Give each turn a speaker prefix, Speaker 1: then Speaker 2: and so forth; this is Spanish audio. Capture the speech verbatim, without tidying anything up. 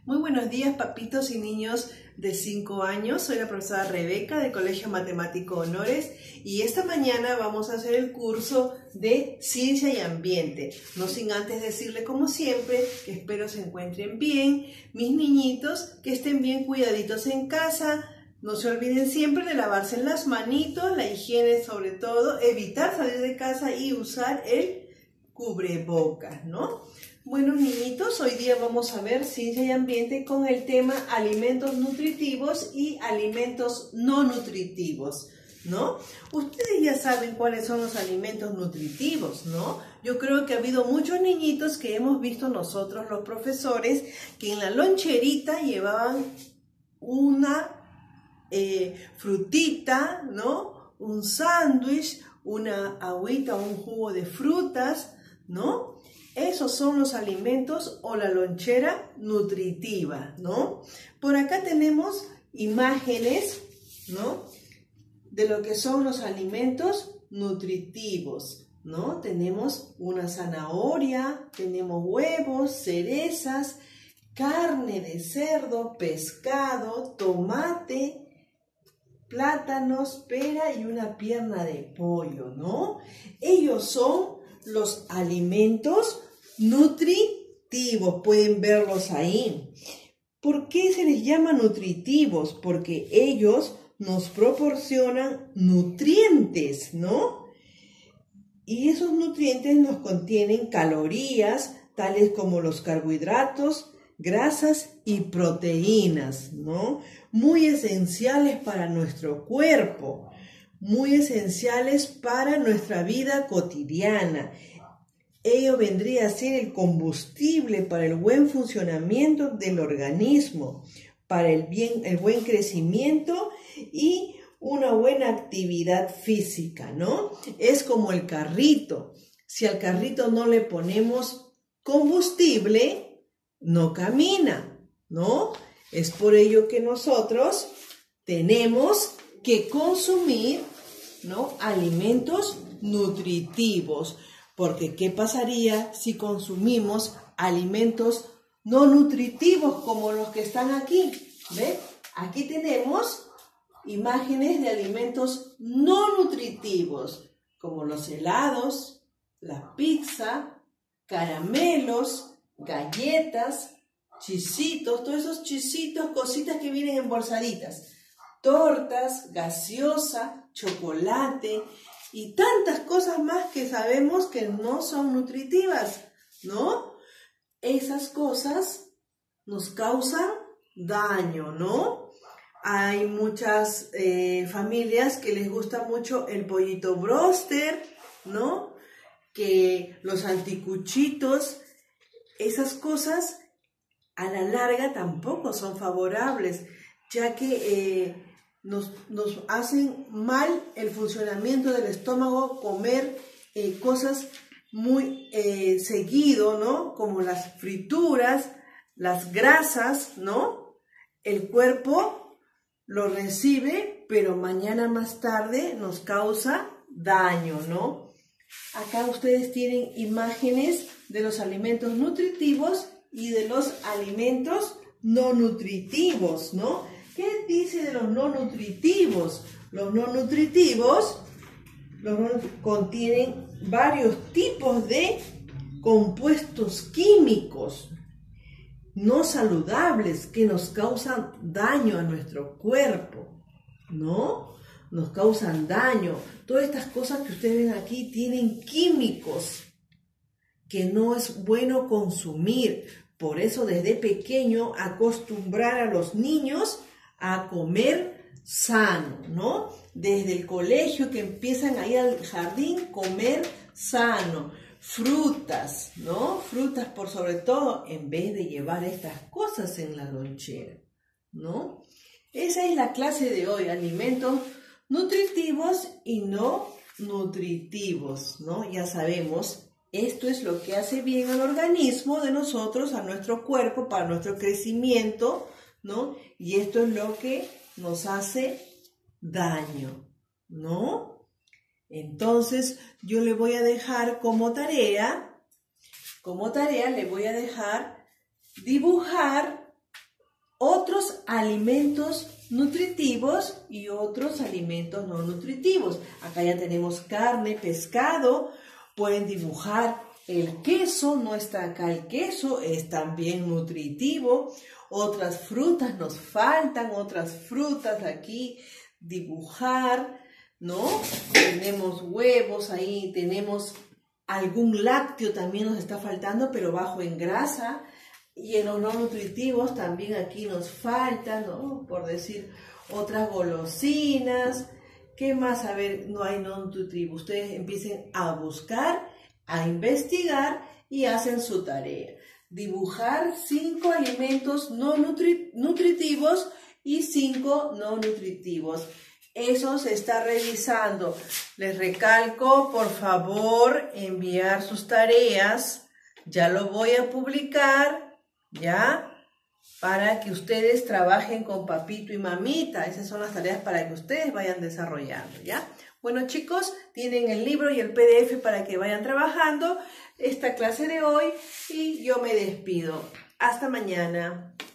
Speaker 1: Muy buenos días, papitos y niños de cinco años. Soy la profesora Rebeca del Colegio Matemático Honores y esta mañana vamos a hacer el curso de Ciencia y Ambiente. No sin antes decirle, como siempre, que espero se encuentren bien, mis niñitos, que estén bien cuidaditos en casa. No se olviden siempre de lavarse las manitos, la higiene sobre todo, evitar salir de casa y usar el cubrebocas, ¿no? Bueno, niñitos, hoy día vamos a ver Ciencia y Ambiente con el tema alimentos nutritivos y alimentos no nutritivos, ¿no? Ustedes ya saben cuáles son los alimentos nutritivos, ¿no? Yo creo que ha habido muchos niñitos que hemos visto nosotros, los profesores, que en la loncherita llevaban una eh, frutita, ¿no? Un sándwich, una agüita, un jugo de frutas, ¿no? Esos son los alimentos o la lonchera nutritiva, ¿no? Por acá tenemos imágenes, ¿no? De lo que son los alimentos nutritivos, ¿no? Tenemos una zanahoria, tenemos huevos, cerezas, carne de cerdo, pescado, tomate, plátanos, pera y una pierna de pollo, ¿no? Ellos son los alimentos nutritivos, pueden verlos ahí. ¿Por qué se les llama nutritivos? Porque ellos nos proporcionan nutrientes, ¿no? Y esos nutrientes nos contienen calorías, tales como los carbohidratos, grasas y proteínas, ¿no? Muy esenciales para nuestro cuerpo, muy esenciales para nuestra vida cotidiana. Ello vendría a ser el combustible para el buen funcionamiento del organismo, para el, bien, el buen crecimiento y una buena actividad física, ¿no? Es como el carrito. Si al carrito no le ponemos combustible, no camina, ¿no? Es por ello que nosotros tenemos que consumir, ¿no? Alimentos nutritivos. Porque ¿qué pasaría si consumimos alimentos no nutritivos como los que están aquí? ¿Ve? Aquí tenemos imágenes de alimentos no nutritivos, como los helados, la pizza, caramelos, galletas, chisitos, todos esos chisitos, cositas que vienen embolsaditas, tortas, gaseosa, chocolate y tantas cosas más que sabemos que no son nutritivas, ¿no? Esas cosas nos causan daño, ¿no? Hay muchas eh, familias que les gusta mucho el pollito bróster, ¿no? Que los anticuchitos, esas cosas a la larga tampoco son favorables, ya que eh, Nos, nos hacen mal el funcionamiento del estómago comer eh, cosas muy eh, seguido, ¿no? Como las frituras, las grasas, ¿no? El cuerpo lo recibe, pero mañana más tarde nos causa daño, ¿no? Acá ustedes tienen imágenes de los alimentos nutritivos y de los alimentos no nutritivos, ¿no? ¿Qué dice de los no nutritivos? Los no nutritivos los no, contienen varios tipos de compuestos químicos no saludables que nos causan daño a nuestro cuerpo, ¿no? Nos causan daño. Todas estas cosas que ustedes ven aquí tienen químicos que no es bueno consumir. Por eso desde pequeño acostumbrar a los niños a comer sano, ¿no? Desde el colegio que empiezan a ir al jardín, comer sano, frutas, ¿no? Frutas por sobre todo, en vez de llevar estas cosas en la lonchera, ¿no? Esa es la clase de hoy, alimentos nutritivos y no nutritivos, ¿no? Ya sabemos, esto es lo que hace bien al organismo de nosotros, a nuestro cuerpo, para nuestro crecimiento, ¿no? Y esto es lo que nos hace daño, ¿no? Entonces, yo le voy a dejar como tarea, como tarea le voy a dejar dibujar alimentos nutritivos y otros alimentos no nutritivos. Acá ya tenemos carne, pescado, pueden dibujar el queso, no está acá el queso, es también nutritivo. Otras frutas nos faltan, otras frutas aquí, dibujar, ¿no? Tenemos huevos ahí, tenemos algún lácteo también nos está faltando, pero bajo en grasa. Y en los no nutritivos también aquí nos faltan, ¿no? Por decir, otras golosinas. ¿Qué más? A ver, no hay no nutritivos. Ustedes empiecen a buscar, a investigar y hacen su tarea. Dibujar cinco alimentos no nutri nutritivos y cinco no nutritivos. Eso se está revisando. Les recalco, por favor, enviar sus tareas. Ya lo voy a publicar. ¿Ya? Para que ustedes trabajen con papito y mamita. Esas son las tareas para que ustedes vayan desarrollando, ¿ya? Bueno, chicos, tienen el libro y el P D F para que vayan trabajando esta clase de hoy y yo me despido. Hasta mañana.